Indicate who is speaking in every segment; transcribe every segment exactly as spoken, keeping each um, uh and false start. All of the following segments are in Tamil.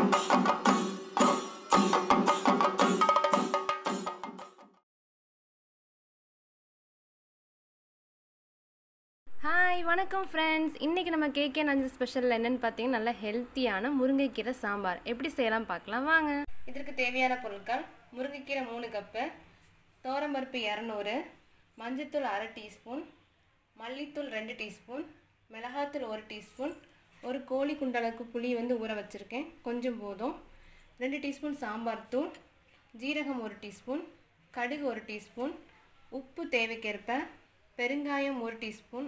Speaker 1: ஹாய் வணக்கம் ஃப்ரெண்ட்ஸ். இன்றைக்கி நம்ம கேகே நஞ்சு ஸ்பெஷல் என்னென்னு பார்த்தீங்கன்னா நல்ல ஹெல்த்தியான முருங்கைக்கீரை சாம்பார் எப்படி செய்யலாம் பார்க்கலாம் வாங்க. இதற்கு தேவையான பொருட்கள்: முருங்கைக்கீரை மூணு கப்பு, தோரம்பருப்பு இரநூறு, மஞ்சத்தூள் அரை டீஸ்பூன், மல்லித்தூள் ரெண்டு டீஸ்பூன், மிளகாத்தூள் ஒரு டீஸ்பூன், ஒரு கோழி குண்டளவுக்கு புளி வந்து ஊற வச்சுருக்கேன், கொஞ்சம் போதும், ரெண்டு டீஸ்பூன் சாம்பார் தூள், ஜீரகம் ஒரு டீஸ்பூன், கடுகு ஒரு டீஸ்பூன், உப்பு தேவைக்கேற்ப, பெருங்காயம் ஒரு டீஸ்பூன்,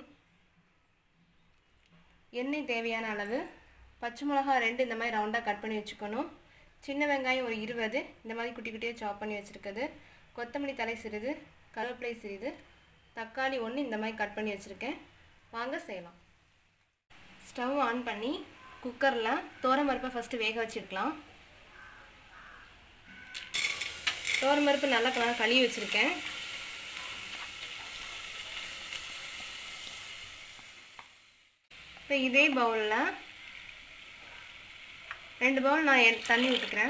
Speaker 1: எண்ணெய் தேவையான அளவு, பச்சை மிளகா ரெண்டு இந்த மாதிரி ரவுண்டாக கட் பண்ணி வச்சுக்கணும், சின்ன வெங்காயம் ஒரு இருபது இந்த மாதிரி குட்டி குட்டியாக சாப் பண்ணி வச்சுருக்குது, கொத்தமல்லி தலை சிறிது, கருவேப்பிலை சிறிது, தக்காளி ஒன்று இந்த மாதிரி கட் பண்ணி வச்சுருக்கேன். வாங்க செய்யலாம். ஸ்டவ் ஆன் பண்ணி குக்கரில் தோரம்பருப்பை ஃபஸ்ட்டு வேக வச்சுருக்கலாம். தோரம்பருப்பு நல்லா கலர் கழுவி வச்சுருக்கேன். இப்போ இதே பவுலில் ரெண்டு பவுல் நான் தண்ணி ஊற்றிக்கிறேன்.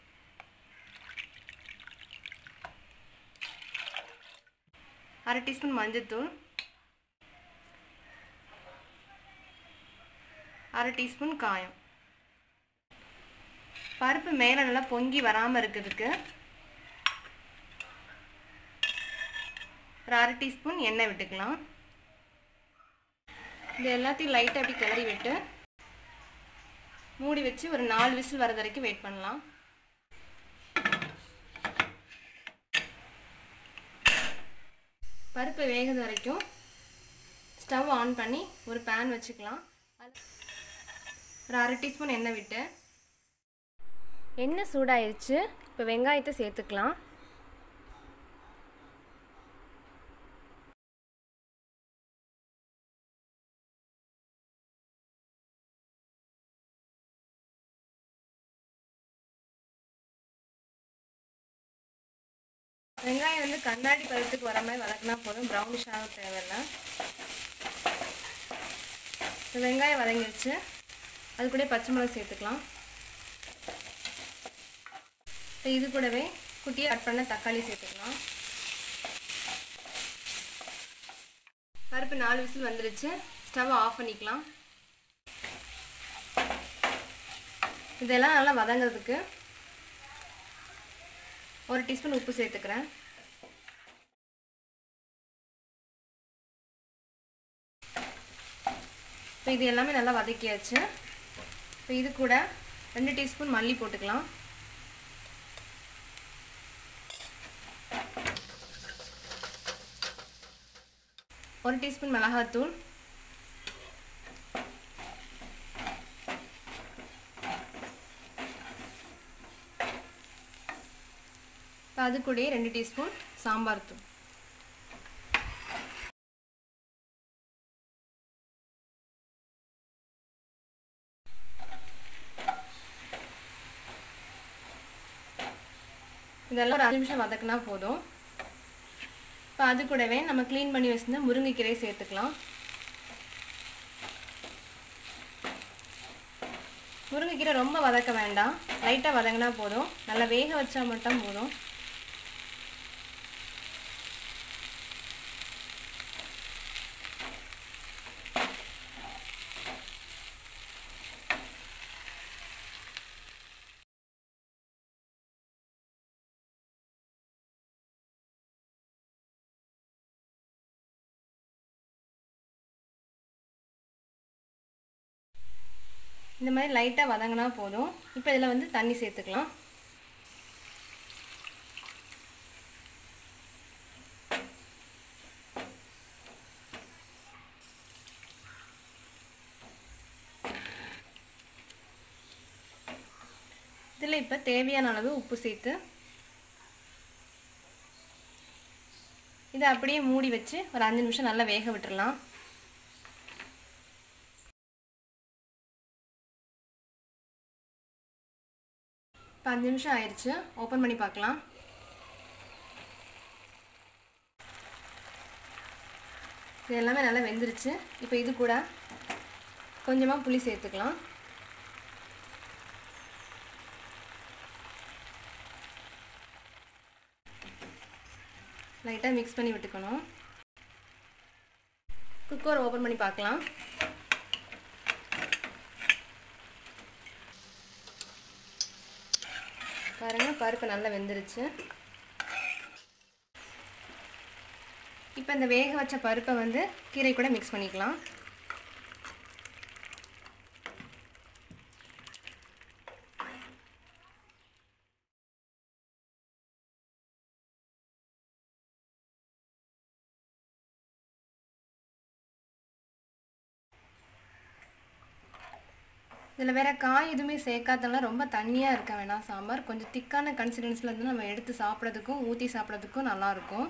Speaker 1: அரை டீஸ்பூன் மஞ்சத்தூள், அரை டீஸ்பூன் காயம். பருப்பு மேலே நல்லா பொங்கி வராமல் இருக்கிறதுக்கு ஒரு அரை டீஸ்பூன் எண்ணெய் விட்டுக்கலாம். இது எல்லாத்தையும் லைட்டாக அப்படி கிளறி விட்டு மூடி வச்சு ஒரு நாலு விசில் வர வரைக்கும் வெயிட் பண்ணலாம். பருப்பு வேகிறது வரைக்கும் ஸ்டவ் ஆன் பண்ணி ஒரு பேன் வச்சுக்கலாம். ஒரு அரை டீஸ்பூன் எண்ணெய் விட்டு எண்ணெய் சூடாயிருச்சு. இப்போ வெங்காயத்தை சேர்த்துக்கலாம். வெங்காயம் வந்து கண்ணாடி பருத்துக்கு வர மாதிரி வதக்கினா போதும், ப்ரௌனிஷ் ஆக தேவையில்லை. வெங்காயம் வதங்கிடுச்சு. அது கூட பச்சை மிளகா சேர்த்துக்கலாம். இப்போ இது கூடவே குட்டியாக கட் பண்ண தக்காளி சேர்த்துக்கலாம். பருப்பு நாலு விசில் வந்துடுச்சு. ஸ்டவ் ஆஃப் பண்ணிக்கலாம். இதெல்லாம் நல்லா வதங்கிறதுக்கு ஒரு டீஸ்பூன் உப்பு சேர்த்துக்கிறேன். இப்போ இது எல்லாமே நல்லா வதக்கியாச்சு. இப்போ இது கூட ரெண்டு டீஸ்பூன் மல்லி போட்டுக்கலாம். ஒரு டீஸ்பூன் மிளகாத்தூள், அது கூட ரெண்டு டீஸ்பூன் சாம்பார் தூள். இதெல்லாம் ஒரு அஞ்சு நிமிஷம் வதக்கினா போதும். இப்போ அது கூடவே நம்ம க்ளீன் பண்ணி வச்சிருந்த முருங்கைக்கீரையை சேர்த்துக்கலாம். முருங்கைக்கீரை ரொம்ப வதக்க வேண்டாம், லைட்டாக வதங்கினா போதும். நல்லா வேக வச்சா மட்டும் போதும். இந்த மாதிரி லைட்டாக வதங்கினா போதும். இப்போ இதில் வந்து தண்ணி சேர்த்துக்கலாம். இதில் இப்போ தேவையான அளவு உப்பு சேர்த்து இதை அப்படியே மூடி வச்சு ஒரு அஞ்சு நிமிஷம் நல்லா வேக விட்டுறலாம். இப்போ அஞ்சு நிமிஷம் ஆயிடுச்சு. ஓப்பன் பண்ணி பார்க்கலாம். இது எல்லாமே நல்லா வெந்துருச்சு. இப்போ இது கூட கொஞ்சமாக புளி சேர்த்துக்கலாம். லைட்டாக மிக்ஸ் பண்ணி விட்டுக்கணும். குக்கர் ஓப்பன் பண்ணி பார்க்கலாம். பாருங்கள், பருப்பு நல்லா வெந்துருச்சு. இப்போ இந்த வேக வச்ச பருப்பை வந்து கீரை கூட மிக்ஸ் பண்ணிக்கலாம். இதில் வேறு காய் எதுவுமே சேர்க்காதனால ரொம்ப தண்ணியாக இருக்க வேணாம். சாம்பார் கொஞ்சம் திக்கான கன்சிஸ்டன்சியில் இருந்து நம்ம எடுத்து சாப்பிட்றதுக்கும் ஊற்றி சாப்பிட்றதுக்கும் நல்லாயிருக்கும்.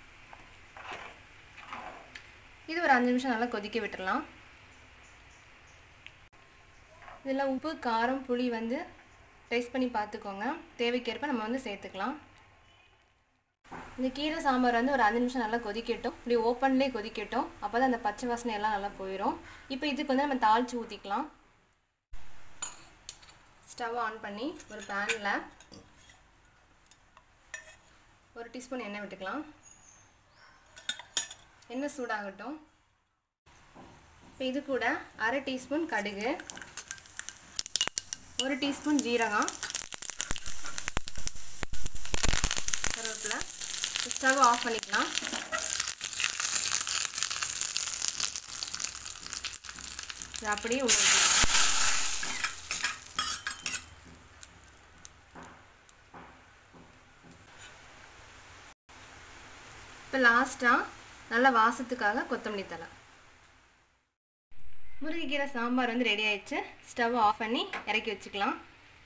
Speaker 1: இது ஒரு அஞ்சு நிமிஷம் நல்லா கொதிக்க விட்டுடலாம். இதில் உப்பு, காரம், புளி வந்து டேஸ்ட் பண்ணி பார்த்துக்கோங்க. தேவைக்கேற்ப நம்ம வந்து சேர்த்துக்கலாம். இந்த கீரை சாம்பார் வந்து ஒரு அஞ்சு நிமிஷம் நல்லா கொதிக்கட்டும். இப்படி ஓப்பன்லேயே கொதிக்கட்டும். அப்போ தான் அந்த பச்சை வாசனை எல்லாம் நல்லா போயிடும். இப்போ இதுக்கு வந்து நம்ம தாளித்து ஊற்றிக்கலாம். ஸ்டவ் ஆன் பண்ணி ஒரு பேனில் ஒரு டீஸ்பூன் எண்ணெய் விட்டுக்கலாம். எண்ணெய் சூடாகட்டும். இப்போ இது கூட அரை டீஸ்பூன் கடுகு, ஒரு டீஸ்பூன் ஜீரகம், கருவேப்பிலை. ஸ்டவ் ஆஃப் பண்ணிக்கலாம். இது அப்படியே உள்ள வைக்கலாம். இப்போ லாஸ்ட்டாக நல்ல வாசத்துக்காக கொத்தமல்லி தழை. முருங்கைக்கீரை சாம்பார் வந்து ரெடி ஆயிடுச்சு. ஸ்டவ் ஆஃப் பண்ணி இறக்கி வச்சுக்கலாம்.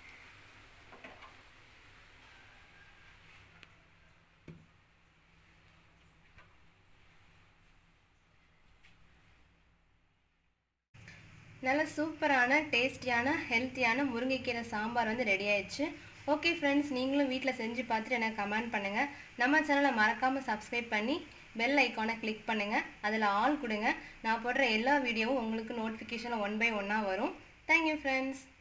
Speaker 1: நல்ல சூப்பரான டேஸ்டியான ஹெல்த்தியான முருங்கைக்கீரை சாம்பார் வந்து ரெடி ஆயிடுச்சு. ஓகே ஃப்ரெண்ட்ஸ், நீங்களும் வீட்டில் செஞ்சு பார்த்துட்டு எனக்கு கமெண்ட் பண்ணுங்கள். நம்ம சேனலை மறக்காமல் சப்ஸ்கிரைப் பண்ணி பெல் ஐக்கானை கிளிக் பண்ணுங்கள். அதில் ஆல் கொடுங்க. நான் போடுற எல்லா வீடியோவும் உங்களுக்கு நோட்டிஃபிகேஷனில் ஒன் பை ஒன்னாக வரும். Thank you friends.